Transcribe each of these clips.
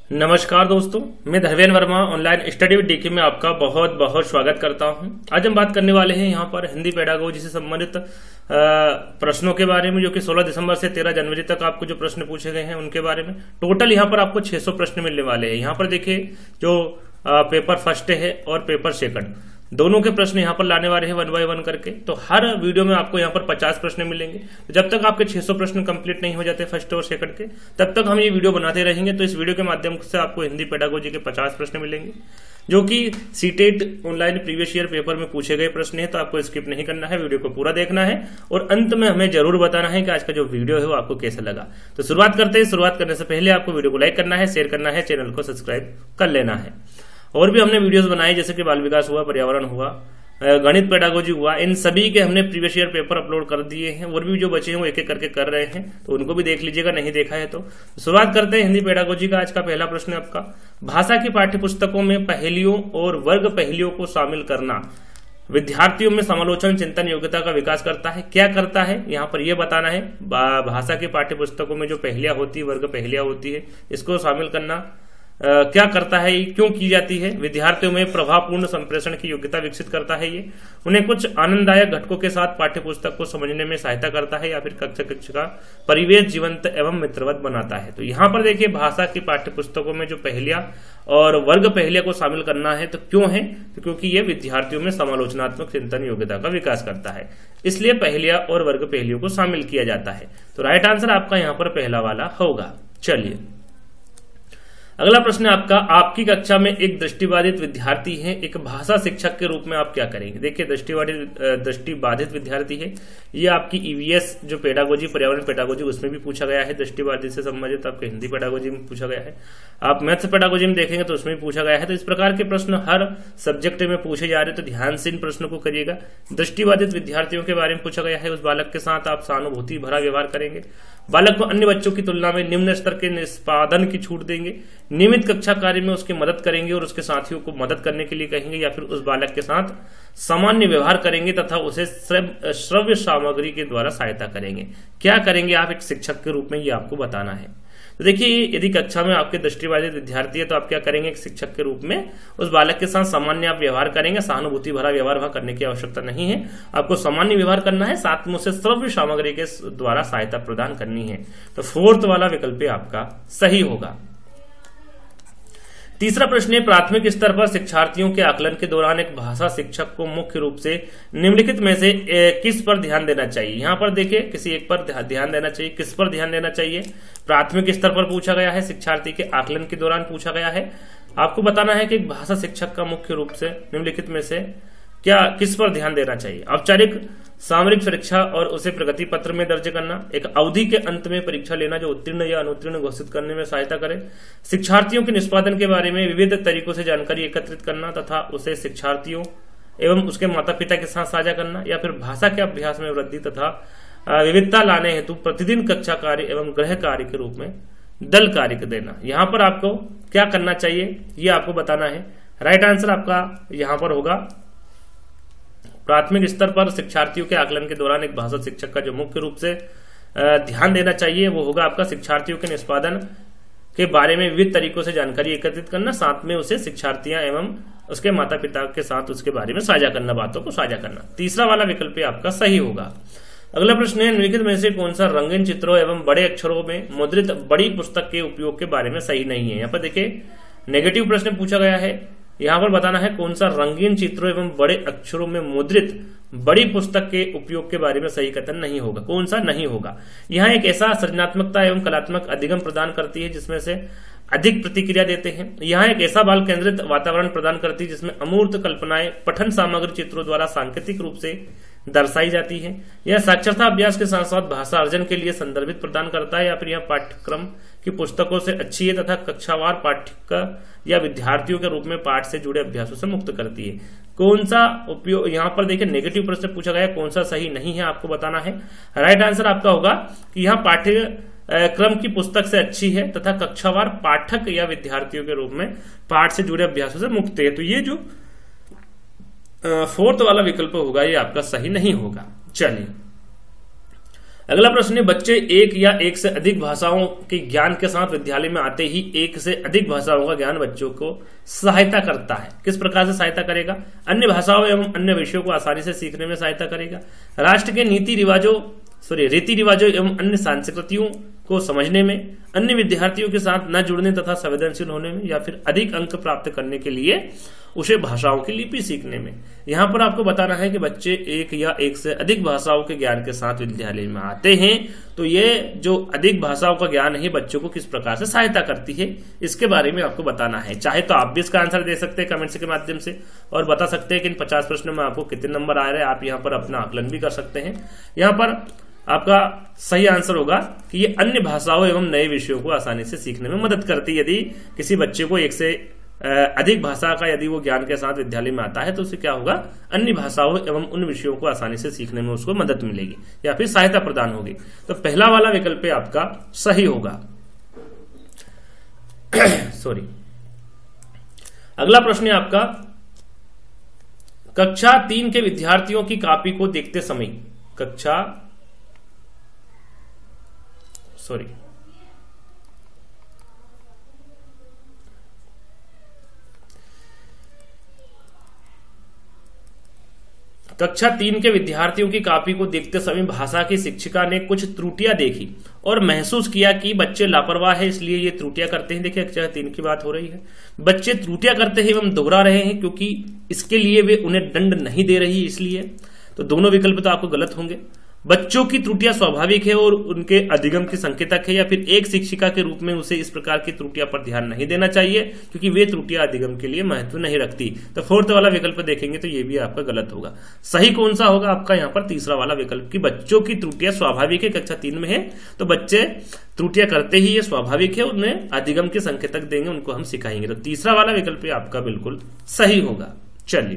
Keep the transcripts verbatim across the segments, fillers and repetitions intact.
नमस्कार दोस्तों, मैं Dharmendra Verma online study with DK में आपका बहुत बहुत स्वागत करता हूं। आज हम बात करने वाले हैं यहां पर हिंदी पेडागोजी से संबंधित प्रश्नों के बारे में, जो कि सोलह दिसंबर से तेरह जनवरी तक आपको जो प्रश्न पूछे गए हैं उनके बारे में। टोटल यहां पर आपको छह सौ प्रश्न मिलने वाले हैं। यहां पर देखिए जो पेपर फर्स्ट है और पेपर सेकंड दोनों के प्रश्न यहाँ पर लाने वाले हैं वन बाय वन करके। तो हर वीडियो में आपको यहाँ पर पचास प्रश्न मिलेंगे। तो जब तक आपके छह सौ प्रश्न कंप्लीट नहीं हो जाते फर्स्ट और सेकंड के, तब तक हम ये वीडियो बनाते रहेंगे। तो इस वीडियो के माध्यम से आपको हिंदी पेडागोजी के पचास प्रश्न मिलेंगे, जो कि CTET online previous year paper में पूछे गए प्रश्न है। तो आपको स्किप नहीं करना है, वीडियो को पूरा देखना है और अंत में हमें जरूर बताना है कि आज का जो वीडियो है वो आपको कैसा लगा। तो शुरुआत करते हैं। शुरुआत करने से पहले आपको वीडियो को लाइक करना है, शेयर करना है, चैनल को सब्सक्राइब कर लेना है। और भी हमने वीडियोस बनाए, जैसे कि बाल विकास हुआ, पर्यावरण हुआ, गणित पेडागोजी हुआ, इन सभी के हमने प्रीवियस ईयर पेपर अपलोड कर दिए हैं। और भी जो बचे हैं वो एक एक करके कर रहे हैं, तो उनको भी देख लीजिएगा, नहीं देखा है तो। शुरुआत करते हैं हिंदी पेडागोजी का। आज का पहला प्रश्न है आपका, भाषा की पाठ्यपुस्तकों में पहेलियों और वर्ग पहेलियों को शामिल करना विद्यार्थियों में समालोचन चिंतन योग्यता का विकास करता है। क्या करता है यहाँ पर यह बताना है। भाषा की पाठ्यपुस्तकों में जो पहेलियां होती है, वर्ग पहेलियां होती है, इसको शामिल करना Uh, क्या करता है, ये क्यों की जाती है। विद्यार्थियों में प्रभावपूर्ण संप्रेषण की योग्यता विकसित करता है। ये उन्हें कुछ आनंददायक घटकों के साथ पाठ्यपुस्तक को समझने में सहायता करता है, या फिर कक्षा कक्षा का परिवेश जीवंत एवं मित्रवत बनाता है। तो यहाँ पर देखिए, भाषा की पाठ्यपुस्तकों में जो पहेलियां और वर्ग पहेलियां को शामिल करना है, तो क्यों है, तो क्योंकि ये विद्यार्थियों में समालोचनात्मक चिंतन योग्यता का विकास करता है, इसलिए पहेलियां और वर्ग पहेलियों को शामिल किया जाता है। तो राइट आंसर आपका यहाँ पर पहला वाला होगा। चलिए अगला प्रश्न है आपका, आपकी कक्षा में एक दृष्टिबाधित विद्यार्थी है, एक भाषा शिक्षक के रूप में आप क्या करेंगे। देखिए दृष्टिबाधित दृष्टिबाधित विद्यार्थी है, ये आपकी ईवीएस जो पेडागोजी पर्यावरण पेडागोजी उसमें भी पूछा गया है। दृष्टिबाधित से संबंधित आपके हिंदी पेडागोजी में पूछा गया है। आप मैथ्स पेडागोजी में देखेंगे तो उसमें भी पूछा गया है। तो इस प्रकार के प्रश्न हर सब्जेक्ट में पूछे जा रहे हैं, तो ध्यान से इन प्रश्नों को करिएगा। दृष्टिबाधित विद्यार्थियों के बारे में पूछा गया है, उस बालक के साथ आप सहानुभूति भरा व्यवहार करेंगे, बालक को अन्य बच्चों की तुलना में निम्न स्तर के निष्पादन की छूट देंगे, नियमित कक्षा कार्य में उसकी मदद करेंगे और उसके साथियों को मदद करने के लिए कहेंगे, या फिर उस बालक के साथ सामान्य व्यवहार करेंगे तथा उसे श्रव्य सामग्री के द्वारा सहायता करेंगे। क्या करेंगे आप एक शिक्षक के रूप में, ये आपको बताना है। तो देखिए, यदि कक्षा में आपके दृष्टिबाधित विद्यार्थी है, तो आप क्या करेंगे एक शिक्षक के रूप में उस बालक के साथ सामान्य आप व्यवहार करेंगे। सहानुभूति भरा व्यवहार वहां करने की आवश्यकता नहीं है, आपको सामान्य व्यवहार करना है, साथ में उसे श्रव्य सामग्री के द्वारा सहायता प्रदान करनी है। तो फोर्थ वाला विकल्प आपका सही होगा। तीसरा प्रश्न है, प्राथमिक स्तर पर शिक्षार्थियों के आकलन के दौरान एक भाषा शिक्षक को मुख्य रूप से निम्नलिखित में से किस पर ध्यान देना चाहिए। यहाँ पर देखिए, किसी एक पर ध्यान देना चाहिए। किस पर ध्यान देना चाहिए, प्राथमिक स्तर पर पूछा गया है, शिक्षार्थी के आकलन के दौरान पूछा गया है। आपको बताना है कि एक भाषा शिक्षक का मुख्य रूप से निम्नलिखित में से क्या किस पर ध्यान देना चाहिए। औपचारिक सामरिक परीक्षा और उसे प्रगति पत्र में दर्ज करना, एक अवधि के अंत में परीक्षा लेना जो उत्तीर्ण या अनुत्तीर्ण घोषित करने में सहायता करे, शिक्षार्थियों के निष्पादन के बारे में विविध तरीकों से जानकारी एकत्रित करना तथा उसे शिक्षार्थियों एवं उसके माता पिता के साथ साझा करना, या फिर भाषा के अभ्यास में वृद्धि तथा विविधता लाने हेतु प्रतिदिन कक्षा कार्य एवं गृह कार्य के रूप में दल कार्य देना। यहाँ पर आपको क्या करना चाहिए ये आपको बताना है। राइट आंसर आपका यहाँ पर होगा, प्राथमिक स्तर पर शिक्षार्थियों के आकलन के दौरान एक भाषा शिक्षक का जो मुख्य रूप से ध्यान देना चाहिए वो होगा आपका शिक्षार्थियों के निष्पादन के बारे में विविध तरीकों से जानकारी एकत्रित करना, साथ में उसे शिक्षार्थियां एवं उसके माता पिता के साथ उसके बारे में साझा करना, बातों को साझा करना। तीसरा वाला विकल्प आपका सही होगा। अगला प्रश्न है, निम्नलिखित में से कौन सा रंगीन चित्रों एवं बड़े अक्षरों में मुद्रित बड़ी पुस्तक के उपयोग के बारे में सही नहीं है। यहाँ पर देखिए नेगेटिव प्रश्न पूछा गया है। यहाँ पर बताना है कौन सा रंगीन चित्रों एवं बड़े अक्षरों में मुद्रित बड़ी पुस्तक के उपयोग के बारे में सही कथन नहीं होगा। कौन सा नहीं होगा। यहाँ एक ऐसा सृजनात्मकता एवं कलात्मक अधिगम प्रदान करती है जिसमें से अधिक प्रतिक्रिया देते हैं। यहाँ एक ऐसा बाल केंद्रित वातावरण प्रदान करती है जिसमें अमूर्त कल्पनाएं पठन सामग्री चित्रों द्वारा सांकेतिक रूप से दर्शाई जाती है। यह साक्षरता अभ्यास के साथ साथ भाषा अर्जन के लिए संदर्भित प्रदान करता है, या फिर यह पाठ्यक्रम की पुस्तकों से अच्छी है तथा कक्षावार पाठ्यक्रम या विद्यार्थियों के रूप में पाठ से जुड़े अभ्यासों से मुक्त करती है। कौन सा उपयोग, यहाँ पर देखिए नेगेटिव प्रश्न पूछा गया, कौन सा सही नहीं है आपको बताना है। राइट आंसर आपका होगा कि यहाँ पाठ्य क्रम की पुस्तक से अच्छी है तथा कक्षावार पाठक या विद्यार्थियों के रूप में पाठ से जुड़े अभ्यासों से मुक्त है। तो ये जो फोर्थ वाला विकल्प होगा ये आपका सही नहीं होगा। चलिए अगला प्रश्न है, बच्चे एक या एक से अधिक भाषाओं के ज्ञान के साथ विद्यालय में आते ही एक से अधिक भाषाओं का ज्ञान बच्चों को सहायता करता है। किस प्रकार से सहायता करेगा? अन्य भाषाओं एवं अन्य विषयों को आसानी से सीखने में सहायता करेगा, राष्ट्र के नीति रिवाजों सॉरी रीति रिवाजों एवं अन्य संस्कृतियों को समझने में, अन्य विद्यार्थियों के साथ न जुड़ने तथा संवेदनशील होने में, या फिर अधिक अंक प्राप्त करने के लिए उसे भाषाओं की लिपि सीखने में। यहां पर आपको बताना है कि बच्चे एक या एक से अधिक भाषाओं के ज्ञान के साथ विद्यालय में आते हैं, तो ये जो अधिक भाषाओं का ज्ञान है बच्चों को किस प्रकार से सहायता करती है, इसके बारे में आपको बताना है। चाहे तो आप भी इसका आंसर दे सकते हैं कमेंट्स के माध्यम से और बता सकते हैं कि इन पचास प्रश्नों में आपको कितने नंबर आ रहे हैं। आप यहाँ पर अपना आकलन भी कर सकते हैं। यहाँ पर आपका सही आंसर होगा कि ये अन्य भाषाओं एवं नए विषयों को आसानी से सीखने में मदद करती है। यदि किसी बच्चे को एक से अधिक भाषा का यदि वो ज्ञान के साथ विद्यालय में आता है तो उसे क्या होगा, अन्य भाषाओं एवं उन विषयों को आसानी से सीखने में उसको मदद मिलेगी या फिर सहायता प्रदान होगी। तो पहला वाला विकल्प आपका सही होगा। सॉरी। अगला प्रश्न है आपका, कक्षा तीन के विद्यार्थियों की कॉपी को देखते समय कक्षा सॉरी कक्षा तीन के विद्यार्थियों की कॉपी को देखते समय भाषा की शिक्षिका ने कुछ त्रुटियां देखी और महसूस किया कि बच्चे लापरवाह है, इसलिए ये त्रुटियां करते हैं। देखिए कक्षा तीन की बात हो रही है। बच्चे त्रुटियां करते हैं एवं दोहरा रहे हैं क्योंकि इसके लिए वे उन्हें दंड नहीं दे रही, इसलिए। तो दोनों विकल्प तो आपको गलत होंगे। बच्चों की त्रुटियां स्वाभाविक है और उनके अधिगम की संकेतक है, या फिर एक शिक्षिका के रूप में उसे इस प्रकार की त्रुटियां पर ध्यान नहीं देना चाहिए क्योंकि वे त्रुटियां अधिगम के लिए महत्व नहीं रखती। तो फोर्थ वाला विकल्प देखेंगे तो ये भी आपका गलत होगा। सही कौन सा होगा आपका यहाँ पर? तीसरा वाला विकल्प की बच्चों की त्रुटियां स्वाभाविक है, कक्षा तीन में है तो बच्चे त्रुटियां करते ही ये स्वाभाविक है, उन्हें अधिगम के संकेतक देंगे, उनको हम सिखाएंगे। तो तीसरा वाला विकल्प आपका बिल्कुल सही होगा। चलिए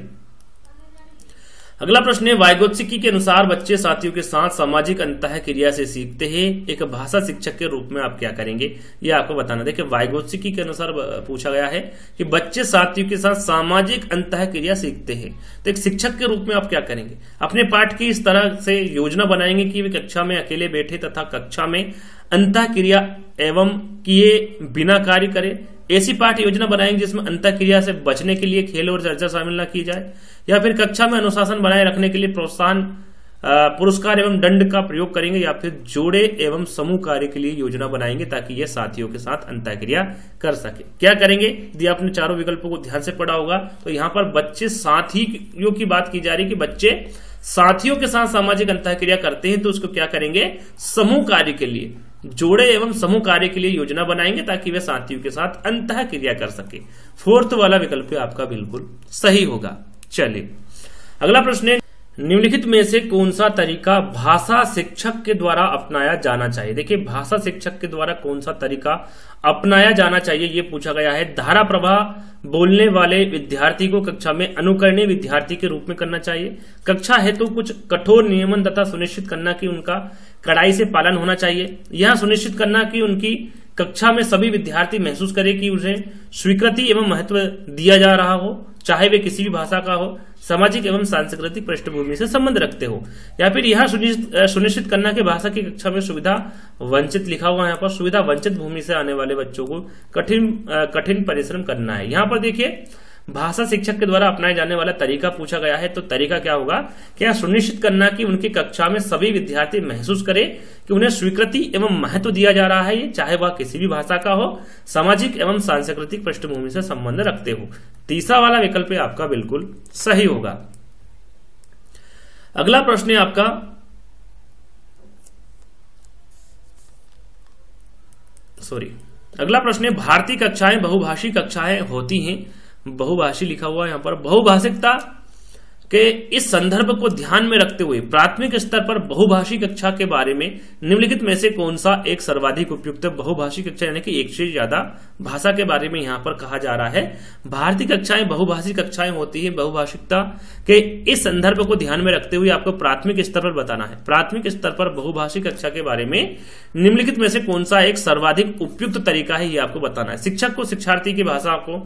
अगला प्रश्न है, वाइगोत्स्की के अनुसार बच्चे साथियों के साथ सामाजिक अंतः क्रिया से सीखते हैं। एक भाषा शिक्षक के रूप में आप क्या करेंगे, ये आपको बताना। देखिए वाइगोत्स्की के अनुसार पूछा गया है कि बच्चे साथियों के साथ सामाजिक अंतः क्रिया सीखते हैं, तो एक शिक्षक के रूप में आप क्या करेंगे? अपने पाठ की इस तरह से योजना बनाएंगे कि वे कक्षा में अकेले बैठे तथा कक्षा में अंतः क्रिया एवं किए बिना कार्य करे। ऐसी पाठ योजना बनाएंगे जिसमें अंतः क्रिया से बचने के लिए खेल और चर्चा शामिल न की जाए, या फिर कक्षा में अनुशासन बनाए रखने के लिए प्रोत्साहन पुरस्कार एवं दंड का प्रयोग करेंगे, या फिर जोड़े एवं समूह कार्य के लिए योजना बनाएंगे ताकि यह साथियों के साथ अंतः क्रिया कर सके। क्या करेंगे? यदि आपने चारों विकल्पों को ध्यान से पढ़ा होगा तो यहाँ पर बच्चे साथियों की बात की जा रही है कि बच्चे साथियों के साथ सामाजिक अंतः क्रिया करते हैं, तो उसको क्या करेंगे? समूह कार्य के लिए, जोड़े एवं समूह कार्य के लिए योजना बनाएंगे ताकि वे साथियों के साथ अंतः क्रिया कर सके। फोर्थ वाला विकल्प आपका बिल्कुल सही होगा। चलिए अगला प्रश्न है, निम्नलिखित में से कौन सा तरीका भाषा शिक्षक के द्वारा अपनाया जाना चाहिए? देखिए भाषा शिक्षक के द्वारा कौन सा तरीका अपनाया जाना चाहिए ये पूछा गया है। धारा प्रवाह बोलने वाले विद्यार्थी को कक्षा में अनुकरणीय विद्यार्थी के रूप में करना चाहिए। कक्षा हेतु तो कुछ कठोर नियमन तथा सुनिश्चित करना कि उनका कड़ाई से पालन होना चाहिए। यह सुनिश्चित करना कि उनकी कक्षा में सभी विद्यार्थी महसूस करें कि उन्हें स्वीकृति एवं महत्व दिया जा रहा हो, चाहे वे किसी भी भाषा का हो, सामाजिक एवं सांस्कृतिक पृष्ठभूमि से संबंध रखते हो, या फिर यह सुनिश्चित करना कि भाषा की कक्षा में सुविधा वंचित लिखा हुआ है, यहाँ पर सुविधा वंचित भूमि से आने वाले बच्चों को कठिन कठिन परिश्रम करना है। यहाँ पर देखिए भाषा शिक्षक के द्वारा अपनाए जाने वाला तरीका पूछा गया है, तो तरीका क्या होगा? क्या सुनिश्चित करना कि उनकी कक्षा में सभी विद्यार्थी महसूस करें कि उन्हें स्वीकृति एवं महत्व दिया जा रहा है, चाहे वह किसी भी भाषा का हो, सामाजिक एवं सांस्कृतिक पृष्ठभूमि से संबंध रखते हो। तीसरा वाला विकल्प आपका बिल्कुल सही होगा। अगला प्रश्न है आपका, सॉरी अगला प्रश्न है, भारतीय कक्षाएं बहुभाषी कक्षाएं होती हैं। बहुभाषी लिखा हुआ है यहाँ पर। बहुभाषिकता के इस संदर्भ को ध्यान में रखते हुए प्राथमिक स्तर पर बहुभाषी कक्षा के बारे में निम्नलिखित में से कौन सा एक सर्वाधिक उपयुक्त बहुभाषी कक्षा, यानी कि एक से ज्यादा भाषा के बारे में यहाँ पर कहा जा रहा है। भारतीय कक्षाएं बहुभाषी कक्षाएं होती है। बहुभाषिकता के इस संदर्भ को ध्यान में रखते हुए आपको प्राथमिक स्तर पर बताना है। प्राथमिक स्तर पर बहुभाषी कक्षा के बारे में निम्नलिखित में से कौन सा एक सर्वाधिक उपयुक्त तरीका है, ये आपको बताना है। शिक्षक को शिक्षार्थी की भाषा को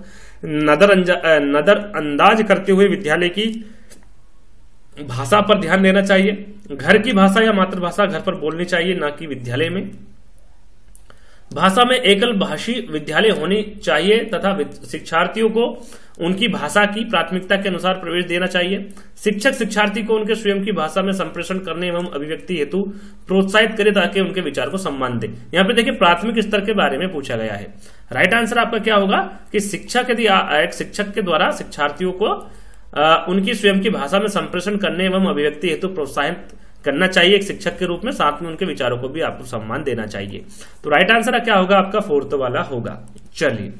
नजरअंदाज करते हुए विद्यालय की भाषा पर ध्यान देना चाहिए। घर की भाषा या मातृभाषा घर पर बोलनी चाहिए, ना कि विद्यालय में। भाषा में एकल भाषी विद्यालय होनी चाहिए तथा शिक्षार्थियों को उनकी भाषा की प्राथमिकता के अनुसार प्रवेश देना चाहिए। शिक्षक शिक्षार्थी को उनके स्वयं की भाषा में संप्रेषण करने एवं अभिव्यक्ति हेतु प्रोत्साहित करे ताकि उनके विचार को सम्मान दे। यहाँ पे देखिए प्राथमिक स्तर के बारे में पूछा गया है। राइट आंसर आपका क्या होगा कि शिक्षक यदि एक शिक्षक के द्वारा शिक्षार्थियों को आ, उनकी स्वयं की भाषा में संप्रेषण करने एवं अभिव्यक्ति हेतु प्रोत्साहित करना चाहिए एक शिक्षक के रूप में, साथ में उनके विचारों को भी आपको सम्मान देना चाहिए। तो राइट आंसर क्या होगा आपका फोर्थ वाला होगा। चलिए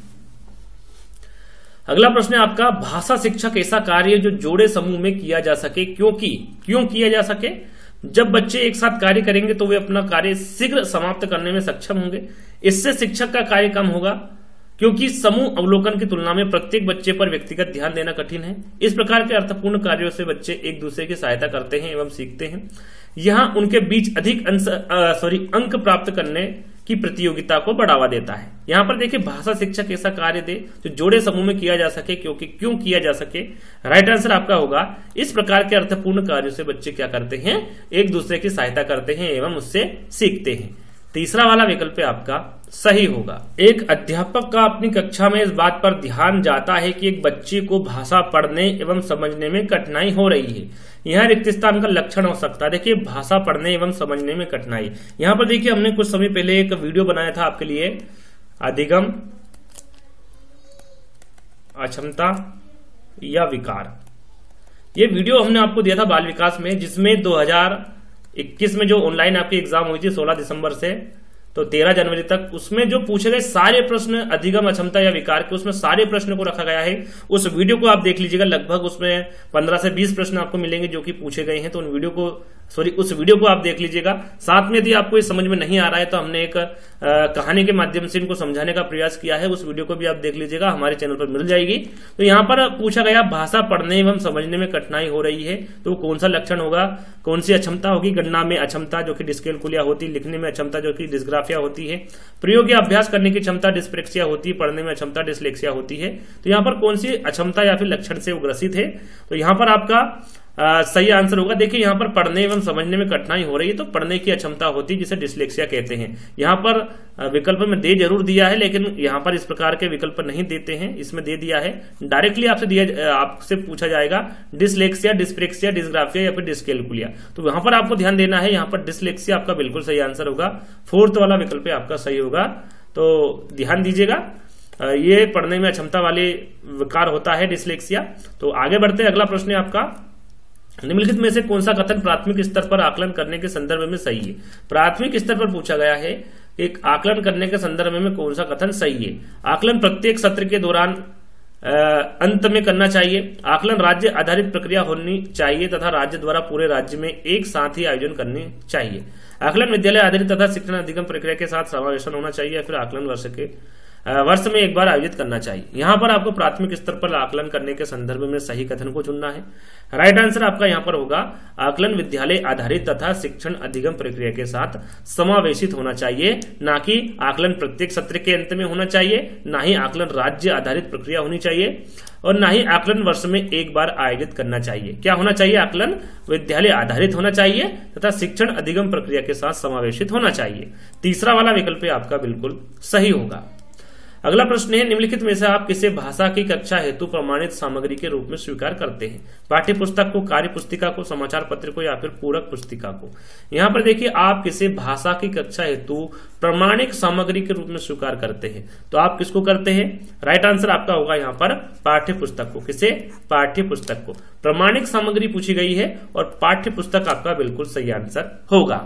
अगला प्रश्न है आपका, भाषा शिक्षक ऐसा कार्य जो जोड़े समूह में किया जा सके, क्योंकि क्यों किया जा सके? जब बच्चे एक साथ कार्य करेंगे तो वे अपना कार्य शीघ्र समाप्त करने में सक्षम होंगे। इससे शिक्षक का कार्य कम होगा क्योंकि समूह अवलोकन की तुलना में प्रत्येक बच्चे पर व्यक्तिगत ध्यान देना कठिन है। इस प्रकार के अर्थपूर्ण कार्यों से बच्चे एक दूसरे की सहायता करते हैं एवं सीखते हैं। यहाँ उनके बीच अधिक सॉरी अंक प्राप्त करने की प्रतियोगिता को बढ़ावा देता है। यहाँ पर देखिए भाषा शिक्षक ऐसा कार्य दे जो जोड़े समूह में किया जा सके, क्योंकि क्यों किया जा सके? राइट आंसर आपका होगा इस प्रकार के अर्थपूर्ण कार्यों से बच्चे क्या करते हैं, एक दूसरे की सहायता करते हैं एवं उससे सीखते हैं। तीसरा वाला विकल्प आपका सही होगा। एक अध्यापक का अपनी कक्षा में इस बात पर ध्यान जाता है कि एक बच्चे को भाषा पढ़ने एवं समझने में कठिनाई हो रही है। यह रिक्त स्थान का लक्षण हो सकता है। देखिए भाषा पढ़ने एवं समझने में कठिनाई, यहाँ पर देखिए हमने कुछ समय पहले एक वीडियो बनाया था आपके लिए, अधिगम अक्षमता या विकार। ये वीडियो हमने आपको दिया था बाल विकास में, जिसमें दो हज़ार इक्कीस में जो ऑनलाइन आपकी एग्जाम हुई थी सोलह दिसंबर से तो तेरह जनवरी तक, उसमें जो पूछे गए सारे प्रश्न अधिगम अक्षमता या विकार के, उसमें सारे प्रश्न को रखा गया है। उस वीडियो को आप देख लीजिएगा, लगभग उसमें पंद्रह से बीस प्रश्न आपको मिलेंगे जो कि पूछे गए हैं। तो उन वीडियो को सॉरी उस वीडियो को आप देख लीजिएगा। साथ में यदि आपको ये समझ में नहीं आ रहा है तो हमने एक आ, कहानी के माध्यम से इनको समझाने का प्रयास किया है, उस वीडियो को भी आप देख लीजिएगा, हमारे चैनल पर मिल जाएगी। तो यहाँ पर पूछा गया भाषा पढ़ने एवं समझने में कठिनाई हो रही है, तो कौन सा लक्षण होगा, कौन सी अक्षमता होगी? गणना में अक्षमता जो कि डिस्कैलकुलिया होती है, लिखने में अक्षमता जो कि डिस्ग्राफिया होती है, प्रयोग या अभ्यास करने की क्षमता डिस्प्रेक्सिया होती है, पढ़ने में अक्षमता डिसलेक्सिया होती है। तो यहाँ पर कौन सी अक्षमता या फिर लक्षण से वो ग्रसित है? तो यहाँ पर आपका आ, सही आंसर होगा। देखिए यहाँ पर पढ़ने एवं समझने में कठिनाई हो रही है तो पढ़ने की अक्षमता होती है जिसे डिसलेक्सिया कहते हैं। यहाँ पर विकल्प में दे जरूर दिया है, लेकिन यहाँ पर इस प्रकार के विकल्प नहीं देते हैं, इसमें दे दिया है डायरेक्टली आपसे दिया आपसे पूछा जाएगा डिसलेक्सिया, डिस्प्रेक्सिया, डिस्ग्राफिया या फिर डिस्कैलकुलिया। तो यहाँ पर आपको ध्यान देना है, यहाँ पर डिसलेक्सिया आपका बिल्कुल सही आंसर होगा, फोर्थ वाला विकल्प आपका सही होगा। तो ध्यान दीजिएगा, ये पढ़ने में अक्षमता वाले विकार होता है डिसलेक्सिया। तो आगे बढ़ते हैं, अगला प्रश्न है आपका, निम्नलिखित में से कौन सा कथन प्राथमिक स्तर पर आकलन करने के संदर्भ में सही है? प्राथमिक स्तर पर पूछा गया है कि आकलन करने के संदर्भ में कौन सा कथन सही है? आकलन प्रत्येक सत्र के दौरान अंत में करना चाहिए। आकलन राज्य आधारित प्रक्रिया होनी चाहिए तथा राज्य द्वारा पूरे राज्य में एक साथ ही आयोजन करने चाहिए। आकलन विद्यालय आधारित तथा शिक्षण अधिगम प्रक्रिया के साथ समावेशन होना चाहिए या फिर आकलन वर्ष के वर्ष में एक बार आयोजित करना चाहिए। यहाँ पर आपको प्राथमिक स्तर पर आकलन करने के संदर्भ में सही कथन को चुनना है। राइट आंसर आपका यहाँ पर होगा आकलन विद्यालय आधारित तथा शिक्षण अधिगम प्रक्रिया के साथ समावेशित होना चाहिए, ना कि आकलन प्रत्येक सत्र के अंत में होना चाहिए, ना ही आकलन राज्य आधारित प्रक्रिया होनी चाहिए और ना ही आकलन वर्ष में एक बार आयोजित करना चाहिए। क्या होना चाहिए? आकलन विद्यालय आधारित होना चाहिए तथा शिक्षण अधिगम प्रक्रिया के साथ समावेशित होना चाहिए। तीसरा वाला विकल्प आपका बिल्कुल सही होगा। अगला प्रश्न है, निम्नलिखित में से आप किसे भाषा की कक्षा हेतु प्रमाणित सामग्री के रूप में स्वीकार करते हैं? पाठ्य पुस्तक को, कार्य पुस्तिका को, समाचार पत्र को या फिर पूरक पुस्तिका को? यहाँ पर देखिए आप किसे भाषा की कक्षा हेतु प्रमाणिक सामग्री के रूप में स्वीकार करते हैं, तो आप किसको करते हैं? राइट आंसर आपका होगा यहाँ पर पाठ्य पुस्तक को। किसे? पाठ्य पुस्तक को। प्रमाणिक सामग्री पूछी गई है और पाठ्य पुस्तक आपका बिल्कुल सही आंसर होगा।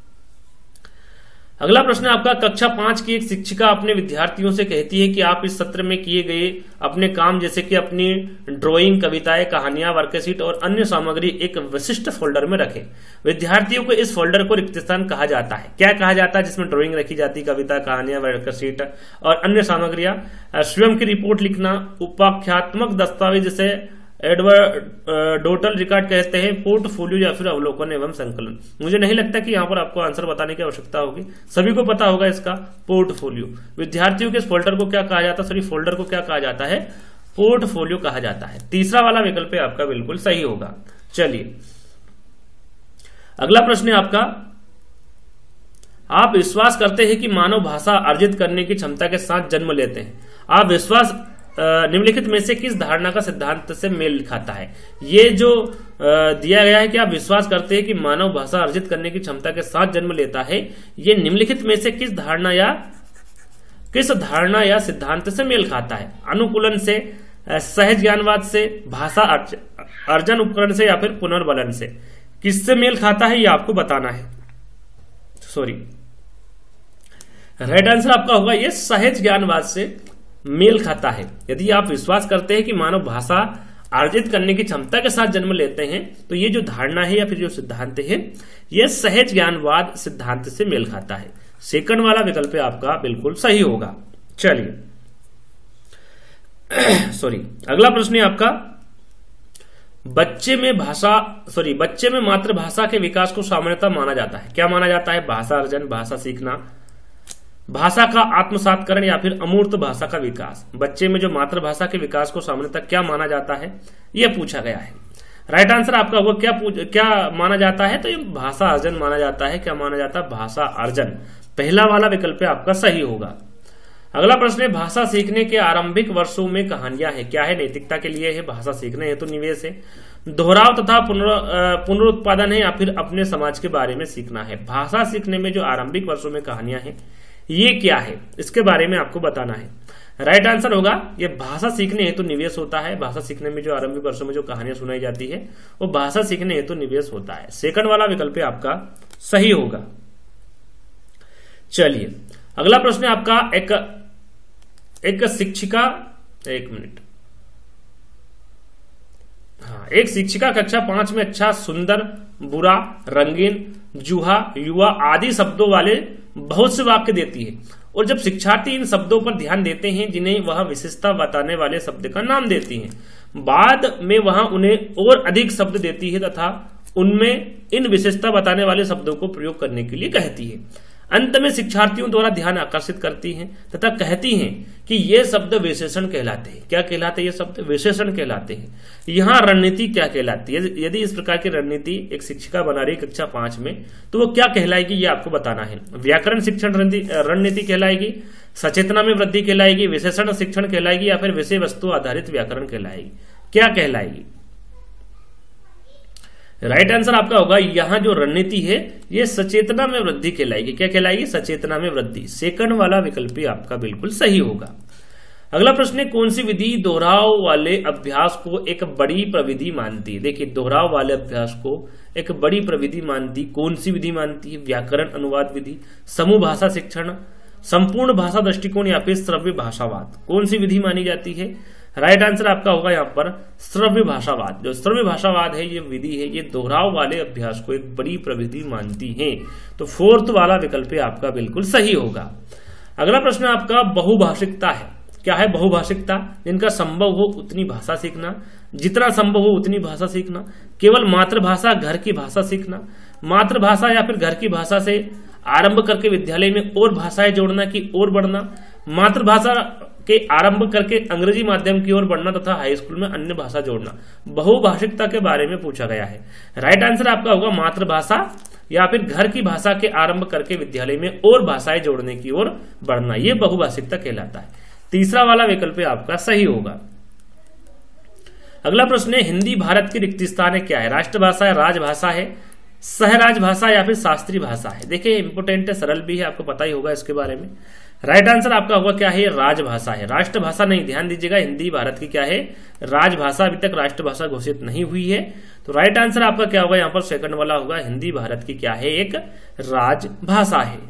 अगला प्रश्न आपका, कक्षा पांच की एक शिक्षिका अपने विद्यार्थियों से कहती है कि आप इस सत्र में किए गए अपने काम जैसे कि अपनी ड्राइंग, कविताएं, कहानियां, वर्कशीट और अन्य सामग्री एक विशिष्ट फोल्डर में रखें। विद्यार्थियों को इस फोल्डर को रिक्त स्थान कहा जाता है। क्या कहा जाता है? जिसमें ड्राइंग रखी जाती है, कविता, कहानियां, वर्कशीट और अन्य सामग्रियां। स्वयं की रिपोर्ट लिखना, उपाख्यात्मक दस्तावेज जैसे एडवर्डोटल रिकॉर्ड कहते हैं, पोर्टफोलियो या फिर अवलोकन एवं संकलन। मुझे नहीं लगता कि यहाँ पर आपको आंसर बताने की आवश्यकता होगी, सभी को पता होगा इसका पोर्टफोलियो। विद्यार्थियों के इस फोल्डर को क्या कहा जाता है? सॉरी फोल्डर को क्या कहा जाता है? पोर्टफोलियो कहा जाता है। तीसरा वाला विकल्प आपका बिल्कुल सही होगा। चलिए अगला प्रश्न है आपका, आप विश्वास करते हैं कि मानव भाषा अर्जित करने की क्षमता के साथ जन्म लेते हैं। आप विश्वास निम्नलिखित में से किस धारणा का सिद्धांत से मेल खाता है। ये जो दिया गया है कि आप विश्वास करते हैं कि मानव भाषा अर्जित करने की क्षमता के साथ जन्म लेता है, ये निम्नलिखित में से किस धारणा या किस धारणा या सिद्धांत से मेल खाता है। अनुकूलन से, सहज ज्ञानवाद से, भाषा अर्जन उपकरण से, या फिर पुनर्बलन से। किससे मेल खाता है ये आपको बताना है। सॉरी, राइट आंसर आपका होगा ये सहज ज्ञानवाद से मेल खाता है। यदि आप विश्वास करते हैं कि मानव भाषा अर्जित करने की क्षमता के साथ जन्म लेते हैं, तो ये जो धारणा है या फिर जो सिद्धांत है ये सहज ज्ञानवाद सिद्धांत से मेल खाता है। सेकंड वाला विकल्प आपका बिल्कुल सही होगा। चलिए सॉरी, अगला प्रश्न है आपका, बच्चे में भाषा सॉरी बच्चे में मातृभाषा के विकास को सामान्यतः माना जाता है। क्या माना जाता है? भाषा अर्जन, भाषा सीखना, भाषा का आत्मसातकरण, या फिर अमूर्त भाषा का विकास। बच्चे में जो मातृभाषा के विकास को सामान्यतः क्या माना जाता है, यह पूछा गया है। राइट आंसर आपका वो क्या क्या माना जाता है, तो ये भाषा अर्जन माना जाता है। क्या माना जाता है? भाषा अर्जन। पहला वाला विकल्प आपका सही होगा। अगला प्रश्न है, भाषा सीखने के आरंभिक वर्षों में कहानियां हैं। क्या है? नैतिकता के लिए है, भाषा सीखने हेतु तो निवेश है, दोहराव तथा पुनरुत्पादन है, या फिर अपने समाज के बारे में सीखना है। भाषा सीखने में जो आरंभिक वर्षों में कहानियां हैं ये क्या है, इसके बारे में आपको बताना है। राइट आंसर होगा ये भाषा सीखने हेतु तो निवेश होता है। भाषा सीखने में जो आरंभिक वर्षों में जो कहानियां सुनाई जाती है वो भाषा सीखने हेतु तो निवेश होता है। सेकंड वाला विकल्प आपका सही होगा। चलिए अगला प्रश्न आपका, एक एक शिक्षिका एक मिनट हाँ एक शिक्षिका कक्षा पांच में अच्छा, सुंदर, बुरा, रंगीन, जूहा, युवा आदि शब्दों वाले बहुत से वाक्य देती है, और जब शिक्षार्थी इन शब्दों पर ध्यान देते हैं जिन्हें वह विशेषता बताने वाले शब्द का नाम देती हैं, बाद में वह उन्हें और अधिक शब्द देती है तथा उनमें इन विशेषता बताने वाले शब्दों को प्रयोग करने के लिए कहती है। अंत में शिक्षार्थियों द्वारा ध्यान आकर्षित करती हैं तथा कहती हैं कि ये शब्द विशेषण कहलाते हैं। क्या कहलाते हैं? ये शब्द विशेषण कहलाते हैं। यहाँ रणनीति क्या कहलाती है? यदि इस प्रकार की रणनीति एक शिक्षिका बना रही कक्षा पांच में, तो वो क्या कहलाएगी ये आपको बताना है। व्याकरण शिक्षण रणनीति कहलाएगी, सचेतना में वृद्धि कहलाएगी, विशेषण शिक्षण कहलाएगी, या फिर विषय वस्तु आधारित व्याकरण कहलाएगी। क्या कहलाएगी? राइट आंसर आपका होगा यहाँ जो रणनीति है ये सचेतना में वृद्धि कहलाएगी। क्या कहलाएगी? सचेतना में वृद्धि। सेकंड वाला विकल्प आपका बिल्कुल सही होगा। अगला प्रश्न है, कौन सी विधि दोहराव वाले अभ्यास को एक बड़ी प्रविधि मानती है? देखिए, दोहराव वाले अभ्यास को एक बड़ी प्रविधि मानती कौन सी विधि मानती है? व्याकरण अनुवाद विधि, समूह भाषा शिक्षण, संपूर्ण भाषा दृष्टिकोण, या फिर श्रव्य भाषावाद। कौन सी विधि मानी जाती है? राइट आंसर आपका होगा यहाँ पर श्रव्य भाषावाद। जो श्रव्य भाषावाद है ये विधि है, ये दोहराव वाले अभ्यास को एक बड़ी प्रविधि मानती है। तो फोर्थ वाला विकल्प आपका बिल्कुल सही होगा। अगला प्रश्न आपका बहुभाषिकता है। क्या है बहुभाषिकता? जिनका संभव हो उतनी भाषा सीखना, जितना संभव हो उतनी भाषा सीखना, केवल मातृभाषा घर की भाषा सीखना, मातृभाषा या फिर घर की भाषा से आरंभ करके विद्यालय में और भाषाएं जोड़ना की ओर बढ़ना, मातृभाषा के आरंभ करके अंग्रेजी माध्यम की ओर बढ़ना तथा हाई स्कूल में अन्य भाषा जोड़ना। बहुभाषिकता के बारे में पूछा गया है। राइट आंसर आपका होगा मातृभाषा या फिर घर की भाषा के आरंभ करके विद्यालय में और भाषाएं जोड़ने की ओर बढ़ना, यह बहुभाषिकता कहलाता है। तीसरा वाला विकल्प आपका सही होगा। अगला प्रश्न है, हिंदी भारत की रिक्त स्थान है क्या है? राष्ट्रभाषा है, राजभाषा है, सहराज भाषा, या फिर शास्त्रीय भाषा है? देखिए इंपोर्टेंट है, सरल भी है, आपको पता ही होगा इसके बारे में। राइट आंसर आपका होगा क्या है? राजभाषा है, राष्ट्रभाषा नहीं। ध्यान दीजिएगा, हिंदी भारत की क्या है? राजभाषा। अभी तक राष्ट्रभाषा घोषित नहीं हुई है। तो राइट आंसर आपका क्या होगा यहाँ पर? सेकंड वाला होगा, हिंदी भारत की क्या है? एक राजभाषा है।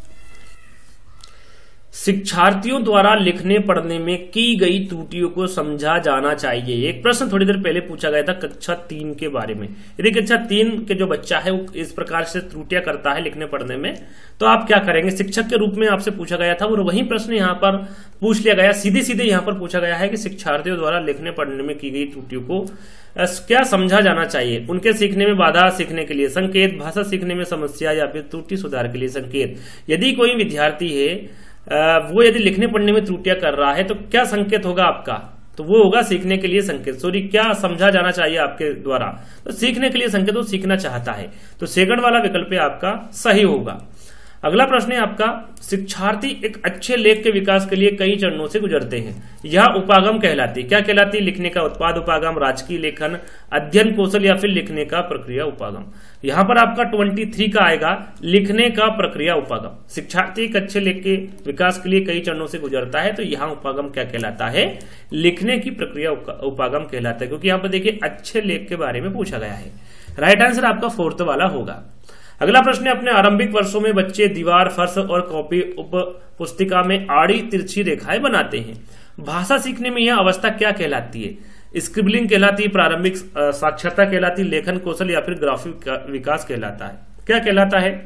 शिक्षार्थियों द्वारा लिखने पढ़ने में की गई त्रुटियों को समझा जाना चाहिए। एक प्रश्न थोड़ी देर पहले पूछा गया था कक्षा तीन के बारे में। यदि कक्षा तीन के जो बच्चा है वो इस प्रकार से त्रुटियां करता है लिखने पढ़ने में, तो आप क्या करेंगे? शिक्षक के रूप में आपसे पूछा गया था और वही प्रश्न यहाँ पर पूछ लिया गया। सीधे सीधे यहाँ पर पूछा गया है कि शिक्षार्थियों द्वारा लिखने पढ़ने में की गई त्रुटियों को क्या समझा जाना चाहिए। उनके सीखने में बाधा, सीखने के लिए संकेत, भाषा सीखने में समस्या, या फिर त्रुटि सुधार के लिए संकेत। यदि कोई विद्यार्थी है वो यदि लिखने पढ़ने में त्रुटियां कर रहा है तो क्या संकेत होगा आपका? तो वो होगा सीखने के लिए संकेत। सॉरी, क्या समझा जाना चाहिए आपके द्वारा, तो सीखने के लिए संकेत, वो सीखना चाहता है, तो सेकंड वाला विकल्प आपका सही होगा। अगला प्रश्न है आपका, शिक्षार्थी एक अच्छे लेख के विकास के लिए कई चरणों से गुजरते हैं, यह उपागम कहलाती है। क्या कहलाती है? लिखने का उत्पाद उपागम, राजकीय लेखन, अध्ययन कौशल या फिर लिखने का प्रक्रिया उपागम। यहां पर आपका तेईस का आएगा लिखने का प्रक्रिया उपागम। शिक्षार्थी एक अच्छे लेख के विकास के लिए कई चरणों से गुजरता है, तो यहाँ उपागम क्या कहलाता है? लिखने की प्रक्रिया उपागम कहलाता है, क्योंकि यहाँ पर देखिए अच्छे लेख के बारे में पूछा गया है। राइट आंसर आपका फोर्थ वाला होगा। अगला प्रश्न है, अपने आरंभिक वर्षों में बच्चे दीवार, फर्श और कॉपी उप पुस्तिका में आड़ी तिरछी रेखाएं बनाते हैं। भाषा सीखने में यह अवस्था क्या कहलाती है? स्क्रिबलिंग कहलाती है, प्रारंभिक साक्षरता कहलाती है, लेखन कौशल या फिर ग्राफिक विकास कहलाता है। क्या कहलाता है?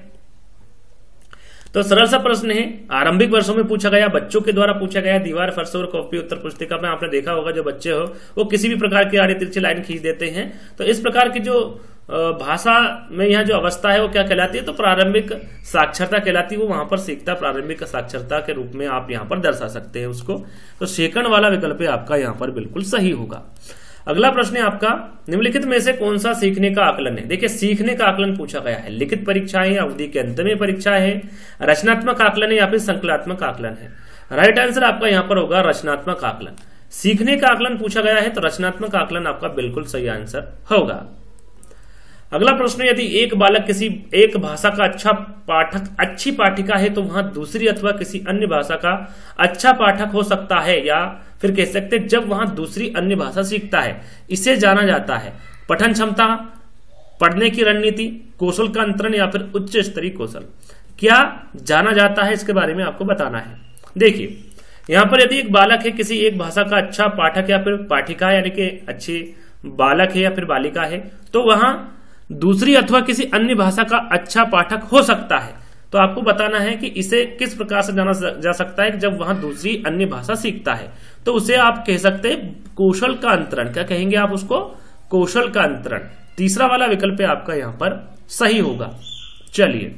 तो सरल सा प्रश्न है, आरंभिक वर्षों में पूछा गया, बच्चों के द्वारा पूछा गया। दीवार, फर्श और कॉपी उत्तर पुस्तिका में आपने देखा होगा जो बच्चे हो वो किसी भी प्रकार की आड़ी तिरछी लाइन खींच देते हैं। तो इस प्रकार की जो भाषा में यहाँ जो अवस्था है वो क्या कहलाती है? तो प्रारंभिक साक्षरता कहलाती है। वो वहां पर सीखता प्रारंभिक साक्षरता के रूप में आप यहाँ पर दर्शा सकते हैं उसको। तो सेकंड वाला विकल्प आपका यहाँ पर बिल्कुल सही होगा। अगला प्रश्न है आपका, निम्नलिखित में से कौन सा सीखने का आकलन है? देखिए सीखने का आकलन पूछा गया है, लिखित परीक्षाएं, अवधि के अंत में परीक्षा है, रचनात्मक आकलन है या फिर संकलात्मक आकलन है। राइट आंसर आपका यहाँ पर होगा रचनात्मक आकलन। सीखने का आकलन पूछा गया है, तो रचनात्मक आकलन आपका बिल्कुल सही आंसर होगा। अगला प्रश्न, यदि एक बालक किसी एक भाषा का अच्छा पाठक अच्छी पाठिका है तो वहां दूसरी अथवा किसी अन्य भाषा का अच्छा पाठक हो सकता है, या फिर कह सकते हैं जब वहां दूसरी अन्य भाषा सीखता है। इसे जाना जाता है पठन क्षमता, पढ़ने की रणनीति, कौशल का अंतरण या फिर उच्च स्तरीय कौशल। क्या जाना जाता है इसके बारे में आपको बताना है। देखिए यहां पर यदि एक बालक है किसी एक भाषा का अच्छा पाठक या फिर पाठिका यानी कि अच्छी बालक है या फिर बालिका है, तो वहां दूसरी अथवा किसी अन्य भाषा का अच्छा पाठक हो सकता है। तो आपको बताना है कि इसे किस प्रकार से जाना जा सकता है जब वहां दूसरी अन्य भाषा सीखता है। तो उसे आप कह सकते हैं कौशल का अंतरण। क्या कहेंगे आप उसको? कौशल का अंतरण। तीसरा वाला विकल्प आपका यहां पर सही होगा। चलिए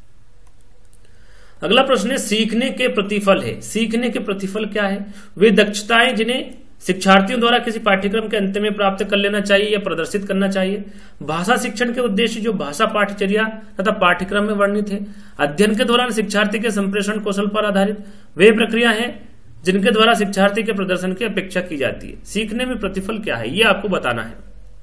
अगला प्रश्न है, सीखने के प्रतिफल है। सीखने के प्रतिफल क्या है? वे दक्षताएं जिन्हें शिक्षार्थियों द्वारा किसी पाठ्यक्रम के अंत में प्राप्त कर लेना चाहिए या प्रदर्शित करना चाहिए। भाषा शिक्षण के उद्देश्य जो भाषा पाठ्यचर्या तथा पाठ्यक्रम में वर्णित है। अध्ययन के दौरान शिक्षार्थी के संप्रेषण कौशल पर आधारित वे प्रक्रिया है जिनके द्वारा शिक्षार्थी के प्रदर्शन की अपेक्षा की जाती है। सीखने में प्रतिफल क्या है ये आपको बताना है।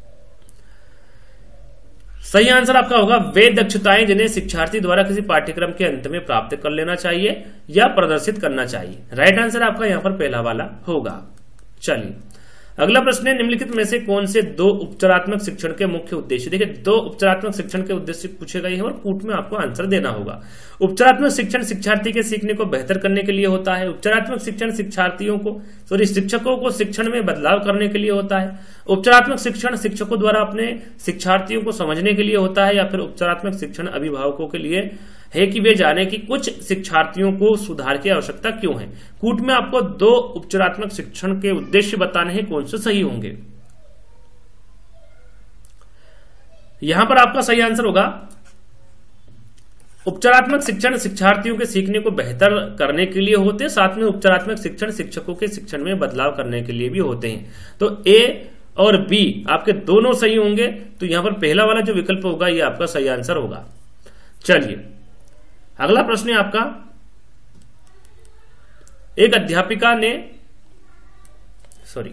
सही आंसर आपका होगा वे दक्षताएं जिन्हें शिक्षार्थी द्वारा किसी पाठ्यक्रम के अंत में प्राप्त कर लेना चाहिए या प्रदर्शित करना चाहिए। राइट आंसर आपका यहां पर पहला वाला होगा। चलिए अगला प्रश्न है, निम्नलिखित में से कौन से दो उपचारात्मक शिक्षण के मुख्य उद्देश्य। देखिए दो उपचारात्मक शिक्षण के उद्देश्य पूछे गए हैं और कूट में आपको आंसर देना होगा। उपचारात्मक शिक्षण शिक्षार्थी के सीखने को बेहतर करने के लिए होता है। उपचारात्मक शिक्षण शिक्षार्थियों को सॉरी शिक्षकों को शिक्षण में बदलाव करने के लिए होता है। उपचारात्मक शिक्षण शिक्षकों द्वारा अपने शिक्षार्थियों को समझने के लिए होता है, या फिर उपचारात्मक शिक्षण अभिभावकों के लिए है कि वे जाने कि कुछ शिक्षार्थियों को सुधार की आवश्यकता क्यों है। कूट में आपको दो उपचारात्मक शिक्षण के उद्देश्य बताने हैं, कौन से सही होंगे। यहां पर आपका सही आंसर होगा उपचारात्मक शिक्षण शिक्षार्थियों के सीखने को बेहतर करने के लिए होते हैं, साथ में उपचारात्मक शिक्षण शिक्षकों के शिक्षण में बदलाव करने के लिए भी होते हैं। तो ए और बी आपके दोनों सही होंगे। तो यहां पर पहला वाला जो विकल्प होगा ये आपका सही आंसर होगा। चलिए अगला प्रश्न है आपका, एक अध्यापिका ने सॉरी